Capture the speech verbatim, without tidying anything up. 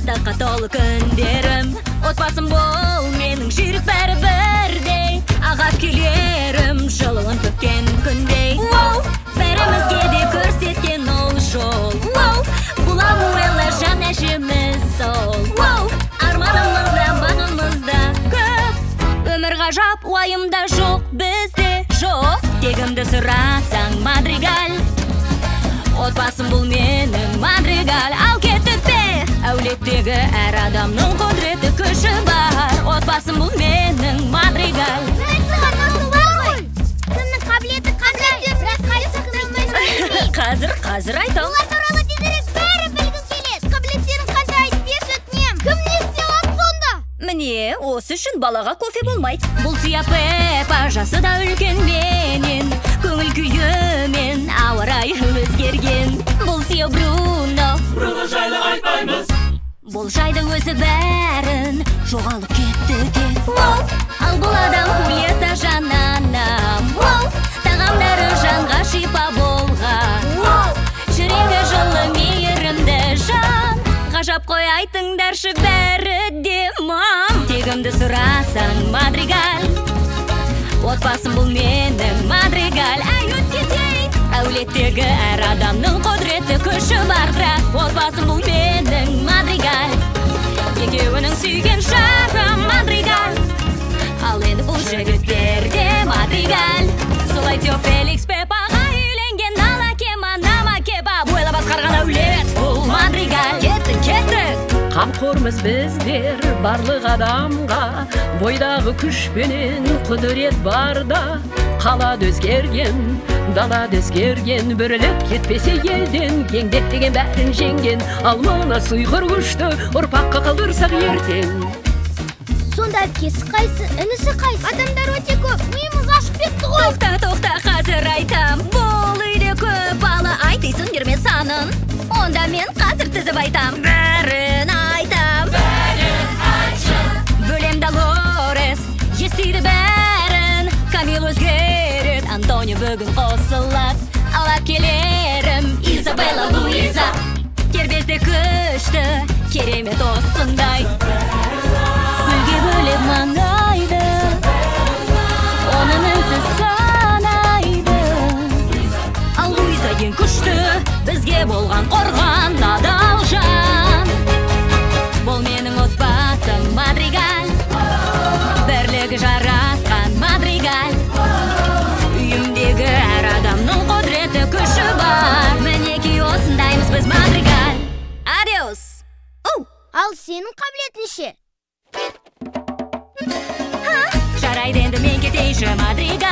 шаттыққа толы күндерім. Отбасым бол, менің жүрек бәрі бірдей. Ағап келерім, жылуын төккен күндей. Бәрімізге де көрсеткен ол жол. Бұл Амуэлла жан әжеміз сол. Арманымызда, бағымызда көп. Өмір ғажап, уайымда жоқ, бізде жоқ. Тегімді сұрасаң Мадригаль. Отбасым бұл менің Мадригаль. Ал кеттік пе? Әулеттегі әр адамның құдіреті күші бар. Отбасым бұл менің Мадригаль. Кімнің қабілеті қандай? Біраз қайсы қылмайсың. Қазір, қазір айтам. Олар туралы тезірек бәрі білгім келеді. Қабілеттерің қандай айтып берші өтінем. Кім не істей алады сонда? Міне, осы үшін балаға кофе болмайды. Бұл Тия Пеппа, жасы да үлкен менен. Көңіл күйімен ауа райы өзгерген. Бұл Тио Бруно, Бруно жайлы айтпаймыз. бұл жайды өзі бәрін жоғалып кетті деп. Ал бұл адам Хулиета жананам. Тағамдары жанға шипа болған. Жүрегі жылы мейірімді жан. Ғажап қой айтыңдаршы бәрі де мам. Тегімді сұрасаң Мадригаль. Отбасым бұл менің Мадригаль. Әй өткетейік. Әулеттегі әр адамның құдіреті күші бар, бірақ отбасым бұл менің Мадригаль. Екеуінің сүйген жары Мадригаль. Ал енді бұл жігіттер де Мадригаль. Солай Тео Феликс Пеппаға үйленген. Ала кема, нама кеба, Буэла басқарған әулет бұл Мадригаль. Кеттік, кеттік. Қамқормыз біздер барлық адамға. Бойдағы күшпенен құдірет барда. Қалады өзгерген, далады өзгерген. Бүріліп кетпесе елден, еңбек деген бәрін жеңген. Ал мұны сұйғыр күшті ұрпаққа қалдырсақ ертең. Сонда әпкесі қайсы, інісі қайсы? Адамдар өте көп, миымыз ашып кетті ғой. Тоқта, тоқта, қазір айтам. Бұл үйде көп бала, айтайсың берме санын. Онда мен қазір тізіп айтам. Бәрін айтам. Бәрін айтшы. Бөлем Долорес, естиді бәрін. Камил өзгерет, Антонио бүгін қосылат. Алап келерім Изабелла Луиза. Кербезде күшті, керемет осындай. Гүлге бөлеп маңайды, оның үнсіз санайды. Ал Луиза ең күшті, бізге болған қорған адал жан. Бұл менің отбасым Мадригаль. Бірлігі жарасқан Мадригаль. Үйімдегі әр адамның құдіреті күші бар. Мінеки осындаймыз біз Мадригаль. Адиос. Ал сенің қабілетің ше? Жарайды енді мен кетейінші Мадригаль.